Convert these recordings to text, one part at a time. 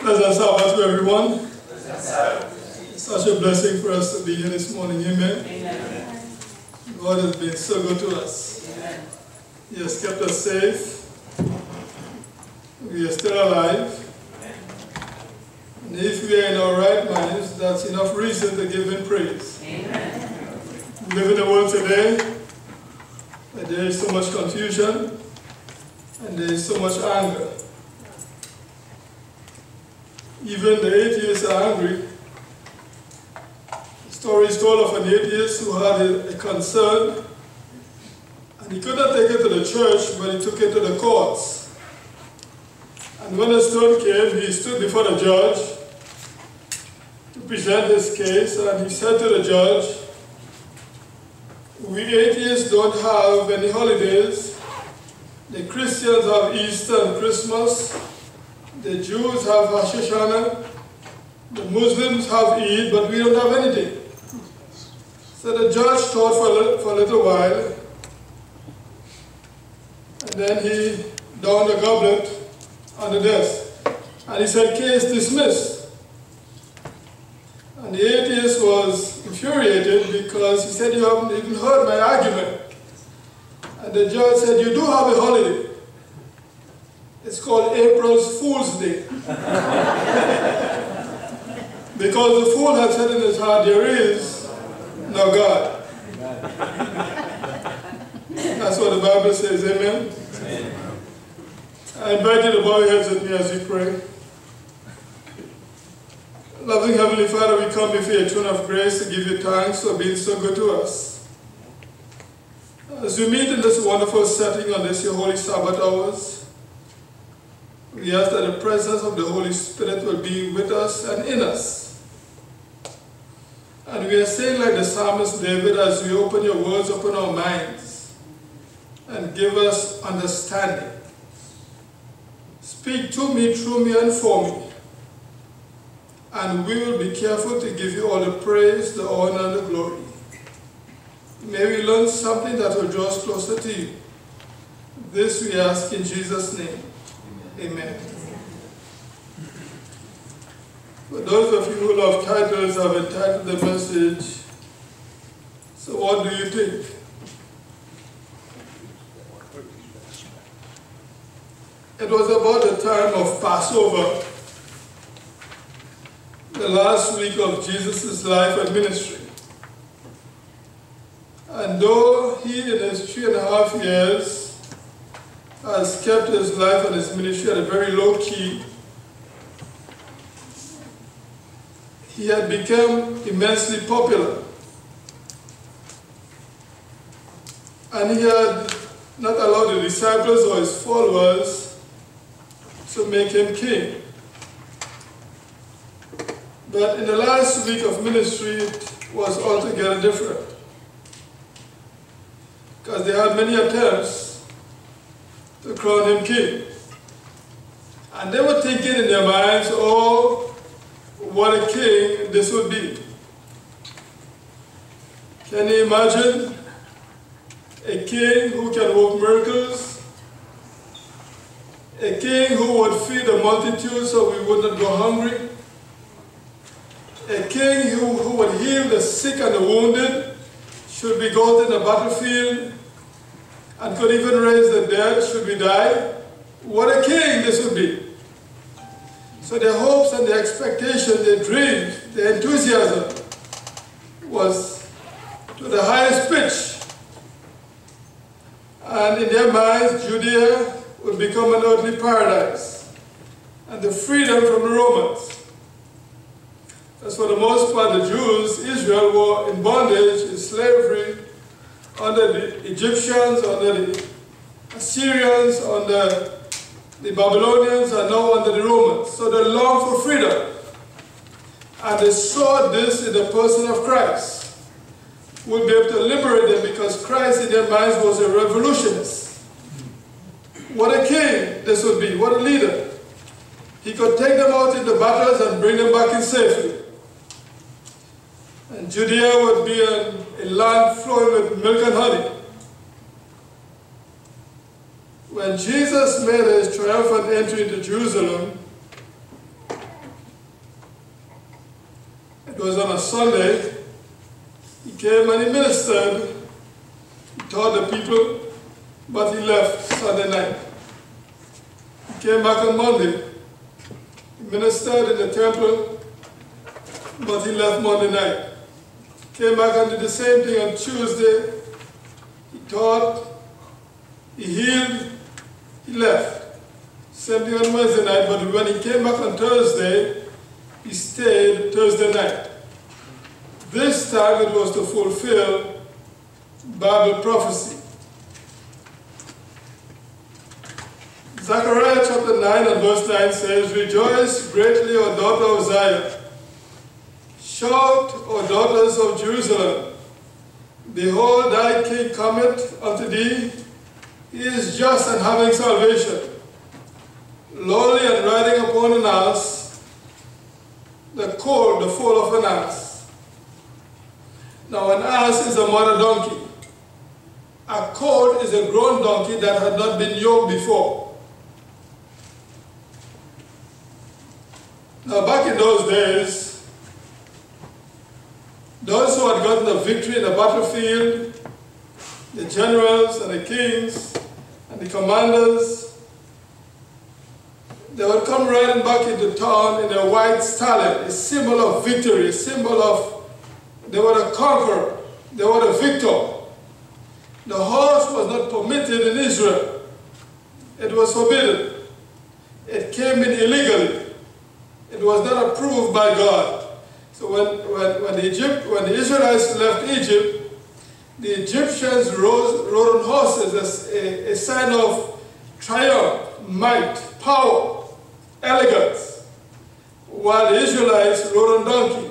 Pleasant Sabbath to everyone. It's such a blessing for us to be here this morning. Amen. Amen. God has been so good to us. Amen. He has kept us safe. We are still alive. And if we are in our right minds, that's enough reason to give Him praise. Amen. We live in a world today where there is so much confusion and there is so much anger. Even the atheists are angry. The story is told of an atheist who had a concern, and he could not take it to the church, but he took it to the courts. And when his turn came, he stood before the judge to present his case, and he said to the judge, "We atheists don't have any holidays. The Christians have Easter and Christmas. The Jews have Rosh Hashanah, the Muslims have Eid, but we don't have anything." So the judge thought for a little while, and then he downed a goblet on the desk, and he said, "Case dismissed." And the atheist was infuriated because he said, "You haven't even heard my argument." And the judge said, "You do have a holiday. It's called April's Fool's Day." Because the fool had said in his heart, "There is no God." That's what the Bible says, amen? I invite you to bow your heads with me as we pray. Loving Heavenly Father, we come before your throne of grace to give you thanks for being so good to us. As we meet in this wonderful setting on this your holy Sabbath hours, we ask that the presence of the Holy Spirit will be with us and in us. And we are saying like the psalmist David, as we open your words, open our minds and give us understanding. Speak to me, through me, and for me. And we will be careful to give you all the praise, the honor, and the glory. May we learn something that will draw us closer to you. This we ask in Jesus' name. Amen. For those of you who love titles, I've entitled the message, "So What Do You Think?" It was about the time of Passover, the last week of Jesus' life and ministry. And though he, in his 3.5 years, has kept his life and his ministry at a very low key, he had become immensely popular. And he had not allowed the disciples or his followers to make him king. But in the last week of ministry, it was altogether different. Because they had many attempts to crown him king. And they were thinking in their minds, "Oh, what a king this would be." Can you imagine a king who can work miracles? A king who would feed the multitude so we would not go hungry? A king who would heal the sick and the wounded should we go out in the battlefield, and could even raise the dead should we die? What a king this would be. So their hopes and their expectation, their dreams, their enthusiasm was to the highest pitch. And in their minds, Judea would become an earthly paradise, and the freedom from the Romans. As for the most part, the Jews, Israel, were in bondage, in slavery, under the Egyptians, under the Assyrians, under the Babylonians, and now under the Romans. So they longed for freedom. And they saw this in the person of Christ, who would be able to liberate them, because Christ in their minds was a revolutionist. What a king this would be, what a leader. He could take them out into battles and bring them back in safety. And Judea would be a land flowing with milk and honey. When Jesus made his triumphant entry into Jerusalem, a Sunday. He came and he ministered. He taught the people, but he left Sunday night. He came back on Monday. He ministered in the temple, but he left Monday night. Came back and did the same thing on Tuesday. He taught, he healed, he left. Same thing on Wednesday night, but when he came back on Thursday, he stayed Thursday night. This time it was to fulfill Bible prophecy. Zechariah chapter 9 and verse 9 says, "Rejoice greatly, O daughter of Zion. Shout, O daughters of Jerusalem. Behold, thy king cometh unto thee. He is just and having salvation, lowly and riding upon an ass, the foal of an ass." Now an ass is a mother donkey. A colt is a grown donkey that had not been yoked before. Now back in those days, those who had gotten a victory in the battlefield, the generals and the kings and the commanders, they would come riding back into town in a white stallion, a symbol of victory, a symbol of they were the conqueror, they were the victor. The horse was not permitted in Israel. It was forbidden. It came in illegally. It was not approved by God. So when the Israelites left Egypt, the Egyptians rode on horses as a sign of triumph, might, power, elegance, while the Israelites rode on donkeys.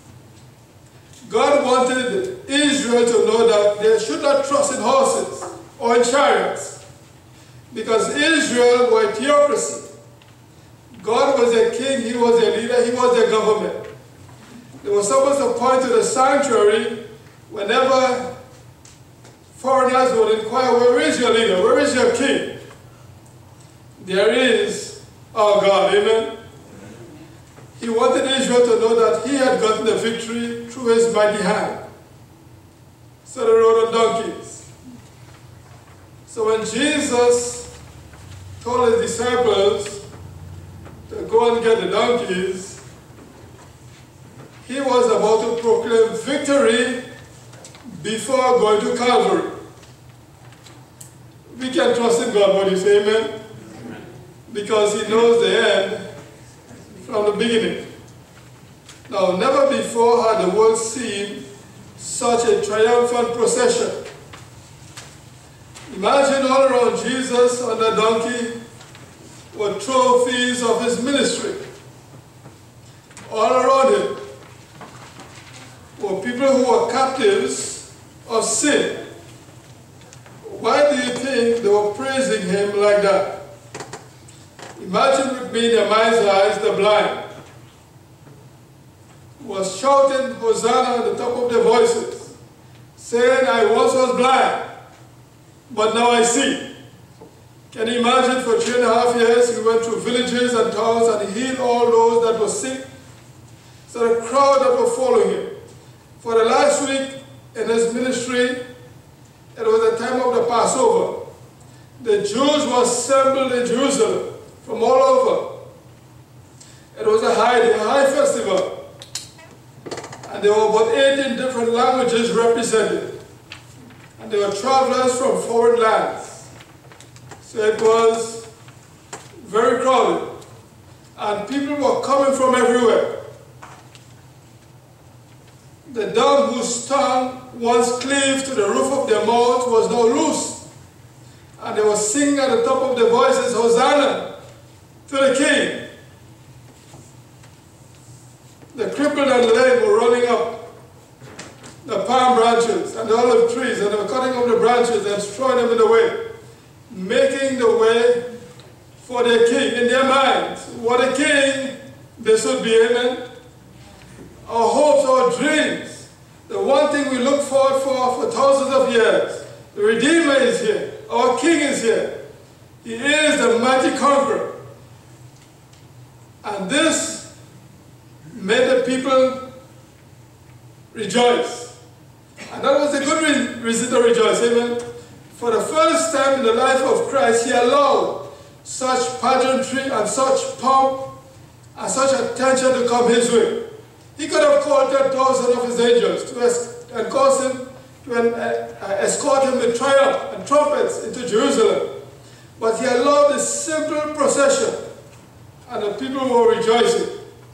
God wanted Israel to know that they should not trust in horses or in chariots, because Israel were a theocracy. God was their king, he was their leader, he was their government. They were supposed to point to the sanctuary whenever foreigners would inquire, where is your leader, where is your king? There is our God, amen? He wanted Israel to know that he had gotten the victory through his mighty hand. So they rode on donkeys. So when Jesus told his disciples to go and get the donkeys, he was about to proclaim victory before going to Calvary. We can trust in God, what you say, amen? Because he knows the end from the beginning. Now, never before had the world seen such a triumphant procession. Imagine all around Jesus on the donkey were trophies of his ministry. All around him were people who were captives of sin. Why do you think they were praising him like that? Imagine with me in your mind's eyes the blind who was shouting Hosanna at the top of their voices, saying, "I once was blind, but now I see." Can you imagine for 3.5 years he went through villages and towns and he healed all those that were sick? So the crowd that were following him. For the last week in his ministry, it was the time of the Passover. The Jews were assembled in Jerusalem from all over. It was a high festival. And there were about 18 different languages represented. And there were travelers from foreign lands. So it was very crowded. And people were coming from everywhere. The dumb whose tongue once cleaved to the roof of their mouth was now loose. And they were singing at the top of their voices, "Hosanna to the King." The crippled and the lame were running up the palm branches and the olive trees, and they were cutting off the branches and throwing them in the way, making the way for their king in their minds. What a king this would be, amen? Our hopes, our dreams, the one thing we look forward for thousands of years. The Redeemer is here. Our King is here. He is the mighty conqueror. And this made the people rejoice. And that was a good reason to rejoice, amen? For the first time in the life of Christ, he allowed such pageantry and such pomp and such attention to come his way. He could have called 10,000 of his angels and caused him to escort him with triumph and trumpets into Jerusalem. But he allowed a simple procession, and the people were rejoicing.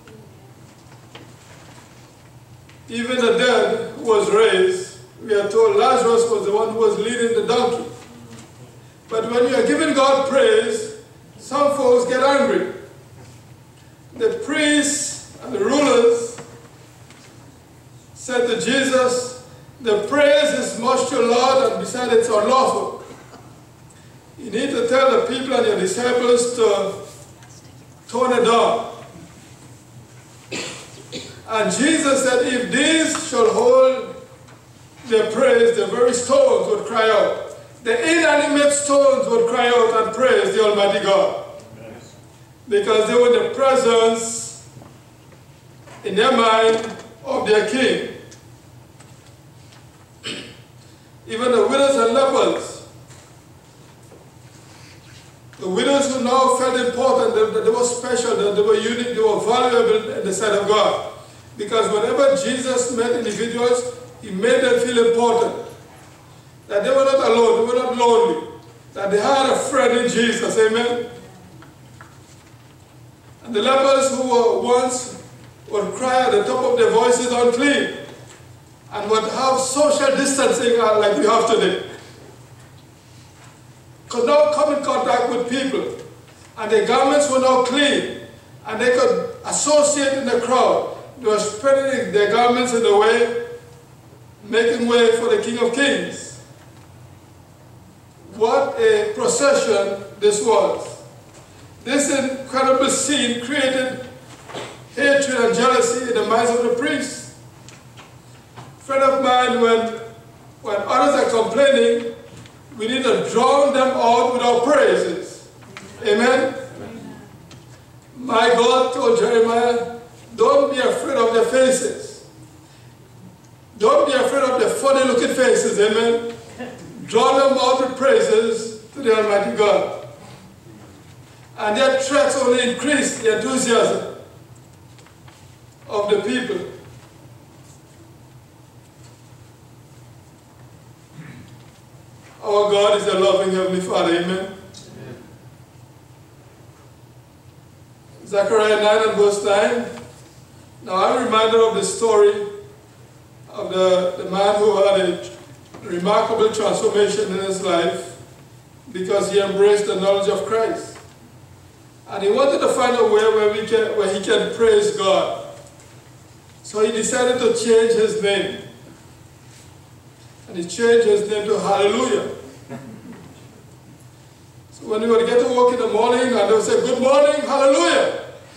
Even the dead who was raised, we are told Lazarus was the one who was leading the donkey. But when you are giving God praise, some folks get angry. The priests and the rulers said to Jesus, the praise is much too loud, and besides it's unlawful. You need to tell the people and your disciples to tone it down. And Jesus said, if these shall hold their praise, the very stones would cry out. The inanimate stones would cry out and praise the Almighty God. Because they were in the presence, in their mind, of their King. Even the widows and lepers, the widows who now felt important, that they were special, that they were unique, they were valuable in the sight of God. Because whenever Jesus met individuals, he made them feel important. That they were not alone, they were not lonely. That they had a friend in Jesus, amen? And the lepers who were once would cry at the top of their voices, unclean, and would have social distancing like we have today, could now come in contact with people, and their garments were now clean, and they could associate in the crowd. They were spreading their garments in the way, making way for the King of Kings. What a procession this was. This incredible scene created hatred and jealousy in the minds of the priests. Friend of mine, when others are complaining, we need to drown them out with our praises. Amen? My God told Jeremiah, don't be afraid of their faces. Don't be afraid of their funny looking faces. Amen? Draw them out with praises to the Almighty God. And their threats only increased the enthusiasm of the people. Our God is a loving Heavenly Father, amen? Zechariah 9 and verse 9. Now I'm reminded of the story of the man who had a remarkable transformation in his life because he embraced the knowledge of Christ. And he wanted to find a way where he can praise God. So he decided to change his name. And he changed his name to Hallelujah. So when he would get to work in the morning, and they would say, good morning, Hallelujah.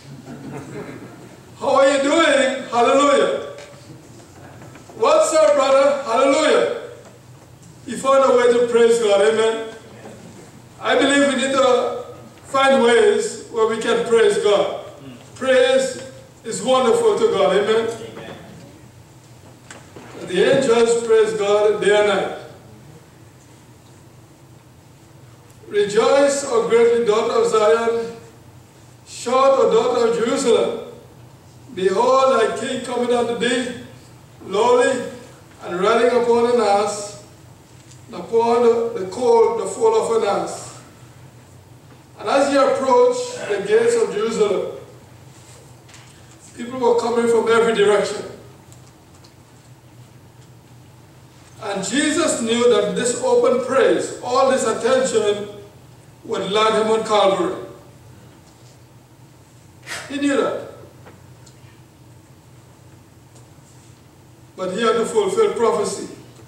How are you doing? Hallelujah. What's up, brother? Hallelujah. He found a way to praise God, amen. I believe we need to find ways where we can praise God. Praise is wonderful to God, amen. The angels praise God day and night. Rejoice, O greatly, daughter of Zion. Shout, O daughter of Jerusalem. Behold, thy king cometh unto thee, lowly, and riding upon an ass, and upon the colt, the foal of an ass. And as he approached the gates of Jerusalem, people were coming from every direction. And Jesus knew that this open praise, all this attention, would land him on Calvary. He knew that. But he had to fulfill prophecy.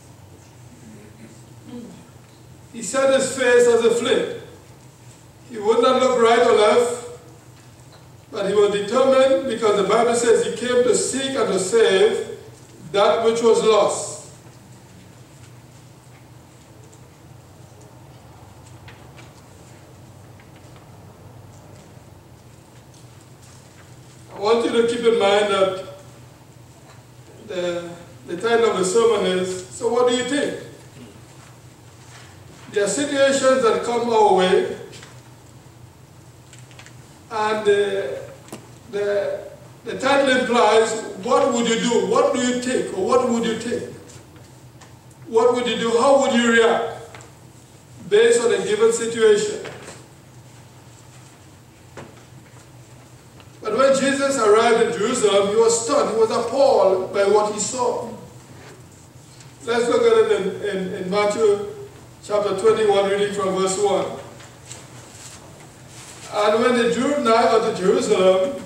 He set his face as a flint. He would not look right or left, but he was determined because the Bible says he came to seek and to save that which was lost. I want you to keep in mind that The title of the sermon is, So What Do You Think? There are situations that come our way, and the title implies, what would you do? What do you think? Or what would you think? What would you do? How would you react based on a given situation? But when Jesus arrived in Jerusalem, he was stunned. He was appalled by what he saw. Let's look at it in Matthew chapter 21, reading from verse 1. And when they drew nigh unto Jerusalem,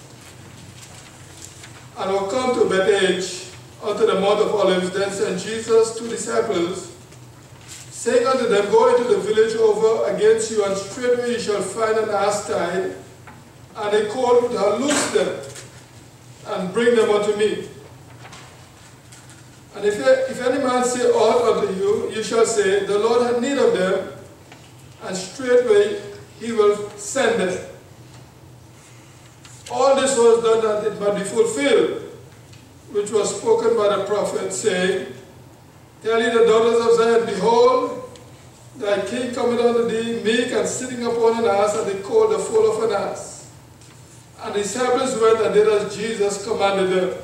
and were come to Bethphage, unto the Mount of Olives, then sent Jesus 2 disciples, saying unto them, Go into the village over against you, and straightway you shall find an ass tied, and a colt with her, loose them, and bring them unto me. And if any man say aught unto you, you shall say, The Lord hath need of them, and straightway he will send them. All this was done that it might be fulfilled, which was spoken by the prophet, saying, Tell ye the daughters of Zion, Behold, thy king cometh unto thee, meek and sitting upon an ass, and the colt the foal of an ass. And the disciples went and did as Jesus commanded them.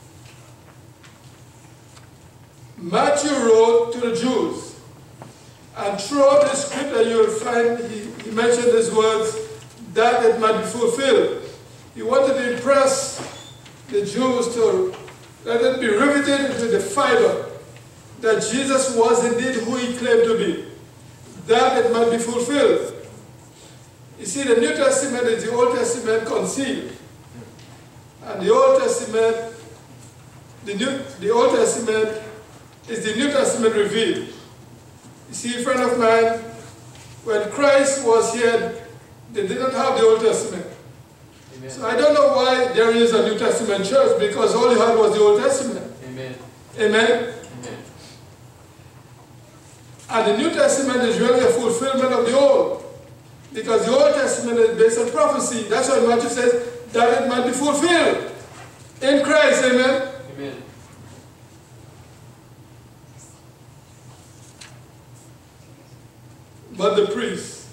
Matthew wrote to the Jews, and throughout the scripture you will find he mentioned these words, that it might be fulfilled. He wanted to impress the Jews to let it be riveted into the fiber that Jesus was indeed who he claimed to be, that it might be fulfilled. You see, the New Testament is the Old Testament concealed, and the Old Testament, the Old Testament is the New Testament revealed. You see, a friend of mine, when Christ was here, they didn't have the Old Testament. Amen. So I don't know why there is a New Testament church, because all you had was the Old Testament. Amen. Amen. Amen. And the New Testament is really a fulfillment of the Old, because the Old Testament is based on prophecy. That's why Matthew says that it might be fulfilled in Christ. Amen. Amen. But the priests,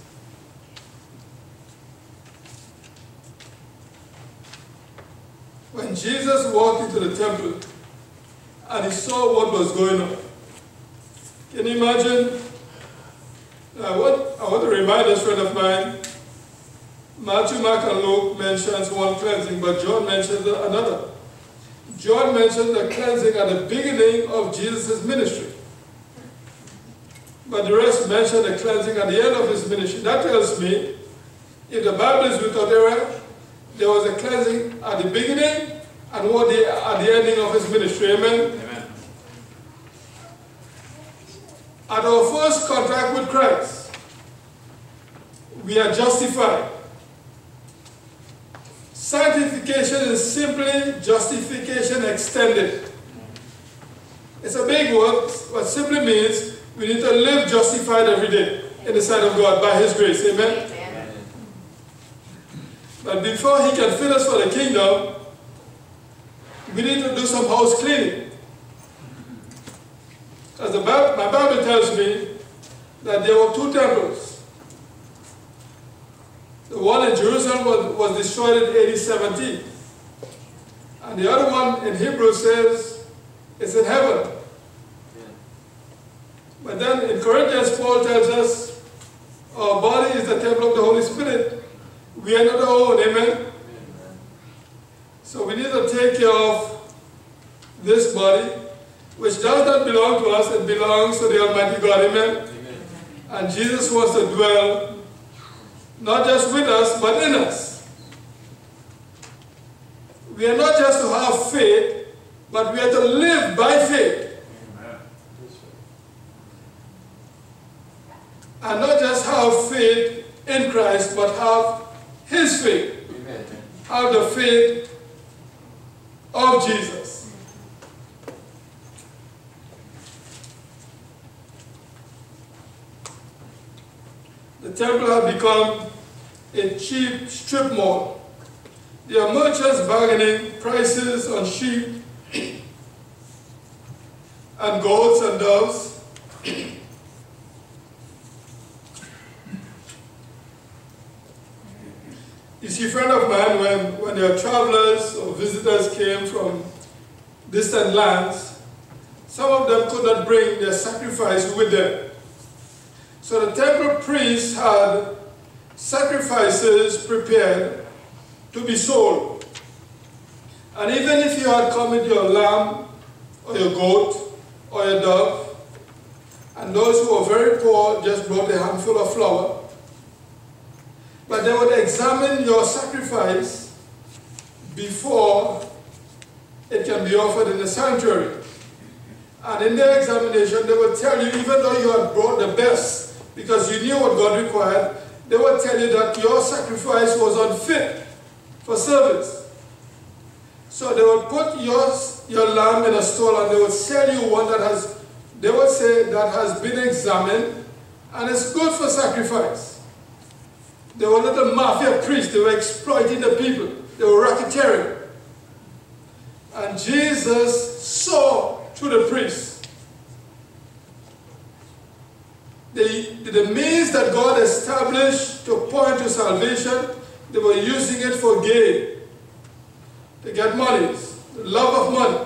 when Jesus walked into the temple and he saw what was going on, can you imagine? I want to remind a friend of mine, Matthew, Mark, and Luke mentions one cleansing, but John mentions another. John mentions the cleansing at the beginning of Jesus' ministry, but the rest mention the cleansing at the end of his ministry. That tells me, if the Bible is without error, there was a cleansing at the beginning and one at the ending of his ministry. Amen? Amen. At our first contact with Christ, we are justified. Sanctification is simply justification extended. It's a big word, what simply means we need to live justified every day in the sight of God by His grace. Amen? Amen. But before He can fill us for the kingdom, we need to do some house cleaning. As my Bible tells me that there were two temples. The one in Jerusalem was destroyed in AD 70. And the other one in Hebrew says it's in heaven. But then in Corinthians, Paul tells us our body is the temple of the Holy Spirit. We are not our own. Amen? Amen. So we need to take care of this body, which does not belong to us, it belongs to the Almighty God. Amen? Amen. And Jesus wants to dwell not just with us, but in us. We are not just to have faith, but we are to live by faith. And not just have faith in Christ, but have His faith. Amen. Have the faith of Jesus. The temple had become a cheap strip mall. There are merchants bargaining prices on sheep and goats and doves. You see, friend of mine, when their travelers or visitors came from distant lands, some of them could not bring their sacrifice with them. So the temple priests had sacrifices prepared to be sold. And even if you had come with your lamb or your goat or your dove, and those who were very poor just brought a handful of flour, but they would examine your sacrifice before it can be offered in the sanctuary. And in their examination, they would tell you, even though you had brought the best, because you knew what God required, they would tell you that your sacrifice was unfit for service. So they would put your lamb in a stall and they would sell you one that has, they would say, that has been examined and is good for sacrifice. They were little mafia priests. They were exploiting the people. They were racketeering. And Jesus saw through the priests. The means that God established to point to salvation, they were using it for gain, to get monies, the love of money.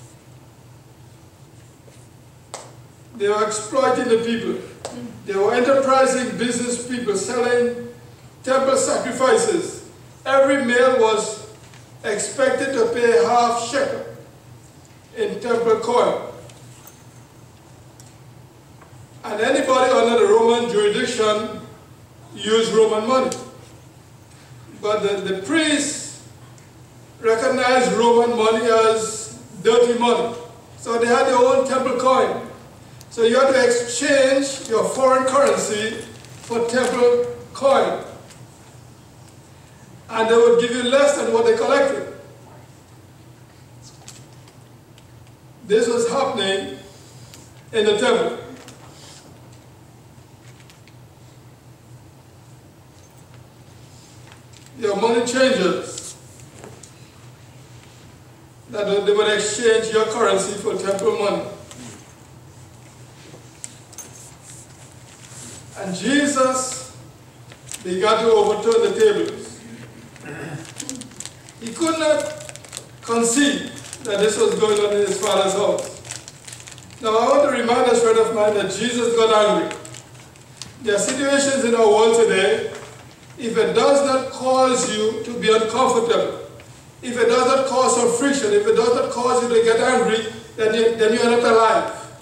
They were exploiting the people. They were enterprising business people selling temple sacrifices. Every male was expected to pay half shekel in temple coin. And anybody under the Roman jurisdiction used Roman money. But the priests recognized Roman money as dirty money. So they had their own temple coin. So you had to exchange your foreign currency for temple coin. And they would give you less than what they collected. This was happening in the temple. Your money changers, that they would exchange your currency for temple money. And Jesus began to overturn the tables. He could not conceive that this was going on in his Father's house. Now I want to remind us, friend of mine, that Jesus got angry. There are situations in our world today, if it does not cause you to be uncomfortable, if it does not cause some friction, if it does not cause you to get angry, then you are not alive.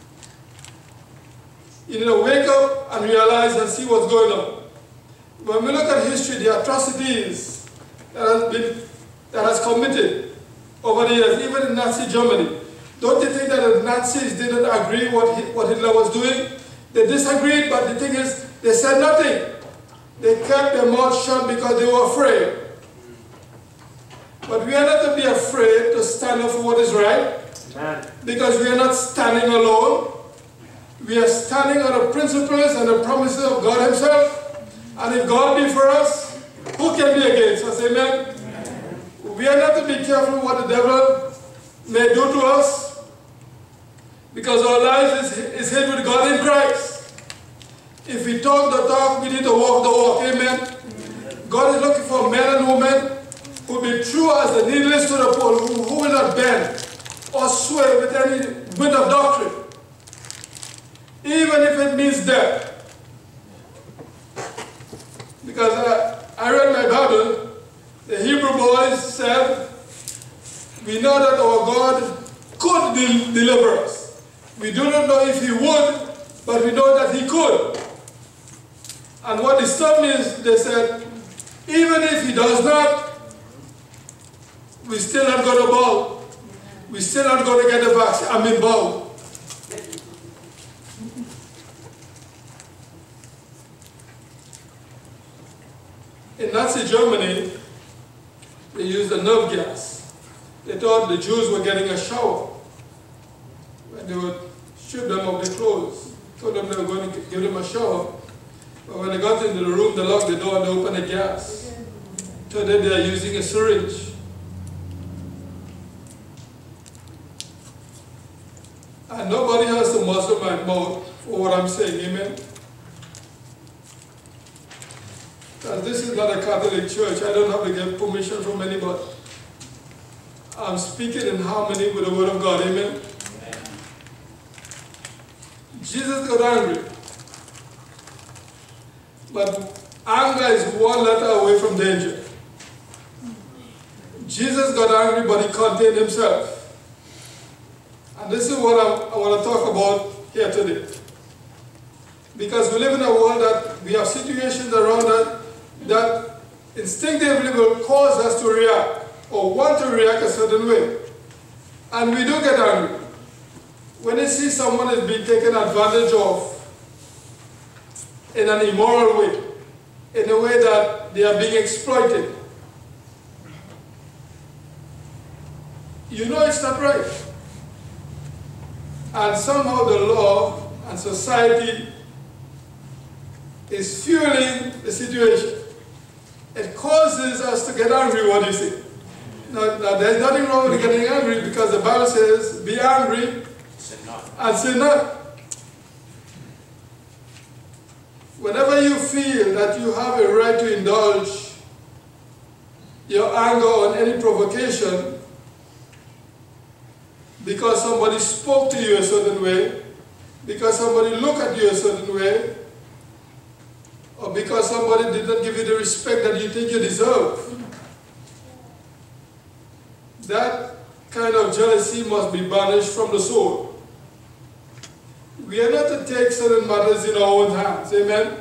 You need to wake up and realize and see what's going on. When we look at history, the atrocities that has committed over the years, even in Nazi Germany, don't you think that the Nazis didn't agree what Hitler was doing? They disagreed, but the thing is, they said nothing. They kept their mouth shut because they were afraid. But we are not to be afraid to stand up for what is right, because we are not standing alone. We are standing on the principles and the promises of God himself. And if God be for us, who can be against us? Amen? We are not to be careful what the devil may do to us, because our life is hid with God in Christ. If we talk the talk, we need to walk the walk. Amen? God is looking for men and women who will be true as the needle is to the pole, who will not bend or sway with any wind of doctrine, even if it means death. Because I read my Bible, the Hebrew boys said, we know that our God could deliver us. We do not know if he would, but we know that he could. And what disturbed me is they said, even if he does not, we're still not going to bow. We're still not going to get the vaccine. Bow. In Nazi Germany, they used the nerve gas. They thought the Jews were getting a shower. And they would strip them of their clothes. Told them they were going to give them a shower. But when they got into the room, they locked the door and they opened the gas. Today they are using a syringe. And nobody has to muzzle my mouth for what I'm saying, amen? Because this is not a Catholic church. I don't have to get permission from anybody. I'm speaking in harmony with the Word of God, amen? Jesus got angry. But anger is one letter away from danger. Jesus got angry, but he contained himself. And this is what I want to talk about here today. Because we live in a world that we have situations around us that instinctively will cause us to react or want to react a certain way. And we do get angry. When you see someone is being taken advantage of in an immoral way, in a way that they are being exploited, you know it's not right. And somehow the law and society is fueling the situation. It causes us to get angry, what do you say? Now, there's nothing wrong with getting angry because the Bible says, be angry and sin not. Whenever you feel that you have a right to indulge your anger on any provocation because somebody spoke to you a certain way, because somebody looked at you a certain way, or because somebody did not give you the respect that you think you deserve, that kind of jealousy must be banished from the soul. We are not to take certain matters in our own hands, amen?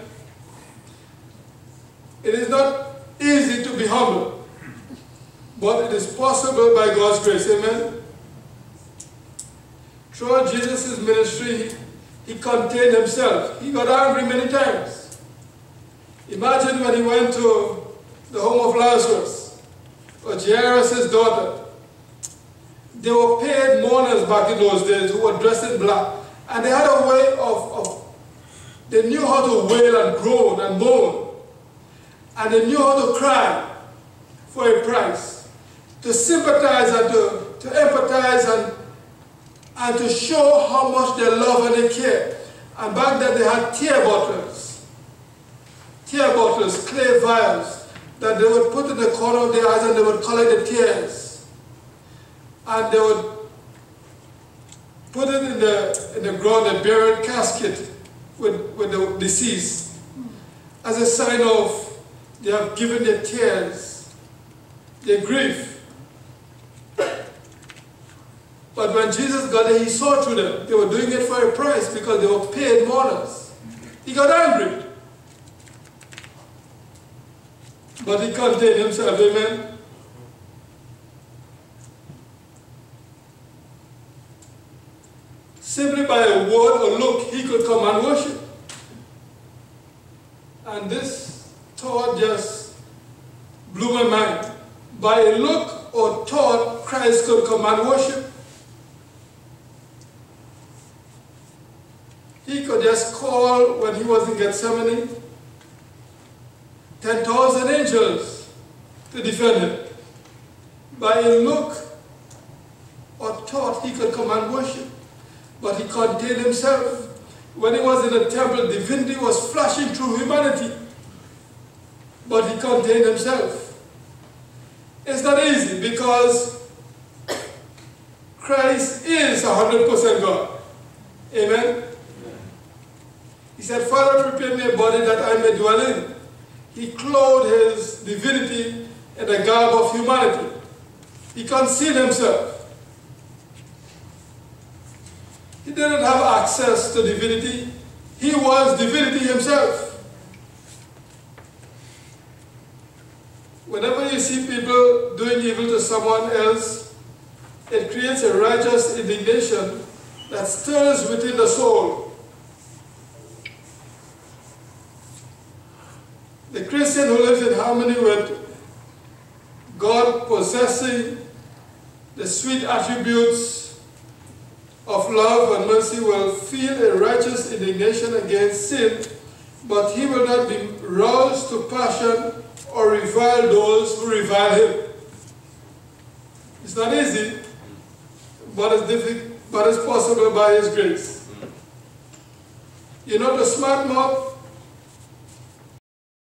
It is not easy to be humble, but it is possible by God's grace, amen? Throughout Jesus' ministry, he contained himself. He got angry many times. Imagine when he went to the home of Lazarus, or Jairus' daughter. They were paid mourners back in those days who were dressed in black. And they had a way they knew how to wail and groan and moan. And they knew how to cry for a price. To sympathize and to empathize and to show how much they love and they care. And back then they had tear bottles, clay vials, that they would put in the corner of their eyes and they would collect the tears. And they would put it in the ground, a buried casket with the deceased, as a sign of they have given their tears, their grief. But when Jesus got there, he saw through them. They were doing it for a price because they were paid mourners. He got angry. But he contained himself, amen? Simply by a word or look, he could come and worship. And this thought just blew my mind. By a look or thought, Christ could come and worship. He could just call when he was in Gethsemane 10,000 angels to defend him. By a look or thought, he could come and worship. But he contained himself. When he was in the temple, divinity was flashing through humanity. But he contained himself. It's not easy because Christ is 100% God. Amen? He said, Father, prepare me a body that I may dwell in. He clothed his divinity in the garb of humanity. He concealed himself. He didn't have access to divinity. He was divinity himself. Whenever you see people doing evil to someone else, it creates a righteous indignation that stirs within the soul. The Christian who lives in harmony with God, possessing the sweet attributes of love and mercy, will feel a righteous indignation against sin, but he will not be roused to passion or revile those who revile him. It's not easy, but it's but it's possible by His grace. You're not a smart mouth,